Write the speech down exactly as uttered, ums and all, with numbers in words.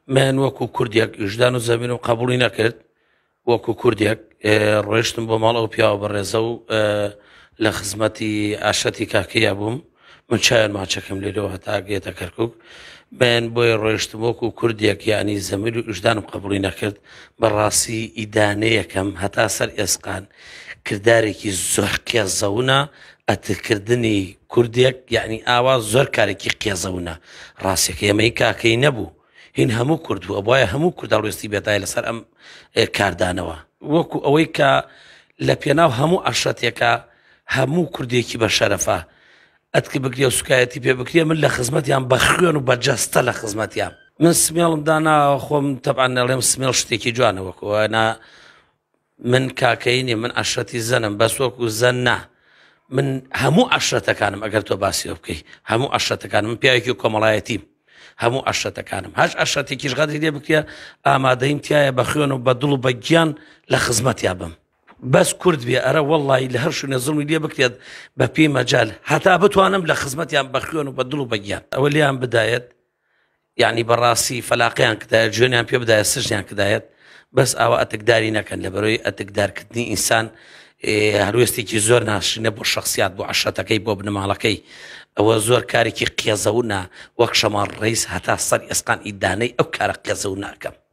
من وەکو کوردێک وجدان و زەمین و قبوڵی نەکرد وەکو کوردێک ڕۆیشتم بۆ ماڵ ئەو پیاوە بەڕێزە و لە خزمەتی ئاشەتی کاکەیا بووم من چایان ماچەکەم لێرەوە هەتا گێتە کەرکووک من بۆیە ڕۆیشتم وەکو کوردێک یعنی زەمین و وجدانم قبوڵی نەکرد بەڕاستی ئیدانەیەکەم هەتا سەر ئێسقان کردارێکی زۆر قێزەونە ئەتکردنی کوردێک یعنی ئاوا زۆر کارێکی قێزەونە ڕاستێکە ئێمەی کاکەی نەبوو هین هەموو کورد بووە بۆیە هەموو کوردە ڕوێستی بێتایە لەسەر ئەم کاردانەوە وەکو ئەوەی کە لە پێناو هەموو عەشرەتێکە هەموو کوردێکی بە شەرەفە ئەتکە بکرێ و سوکایەتی پێ بکرێ من لە خزمەتیان بە خوێن و بەجەستە لە خزمەتیان من سمێڵم دانا خۆم تەبعان نەڵێم سمێڵ شتێکی جوانە وەکوەوە من کاکەینێ من عەشرەتی زەنم بەس وەکو زەن نا من هەموو عەشرەتەکانم ئەگەر تۆ باسیەوە بکەی هەموو عەشرەتەکانم من پیاوێکی کۆمەڵایەتیم هەموو عەشرەتەکانم هەش عەشرەتێکیش غەدری لێ بکرێ ئامادەیم تایە بە خوێن و بە دڵ و بە گیان لە خزمەتیا بم بەس کورد بێ ئەرە وەڵڵی لە هەر شوێنە زڵمی لێ بکرێت بە پێی مەجال هەتا بتوانم لە خزمەتیان بە خوێن و بە دڵ و بە گیان ئەوە لیان بدایەت یعنی بەڕاستی فەلاقیان کدایەت ژوێنیان پێ بدایەت سژیان کدایەت بەس ئاوا ئەتکداری نەکەن لەبەرەوەی ئەتکدارکردنی ئینسان هەروێستێکی زۆر ناشرینە بۆ شەخسیات بۆ عەشرەتەکەی بۆ بنەماڵەکەی ئەوە زۆر کارێکی قێزەونە وەک شەماڵ ڕەیس هەتا سەر ئێسقان ئیدانەی ئەو کارە قێزەو ناکەم.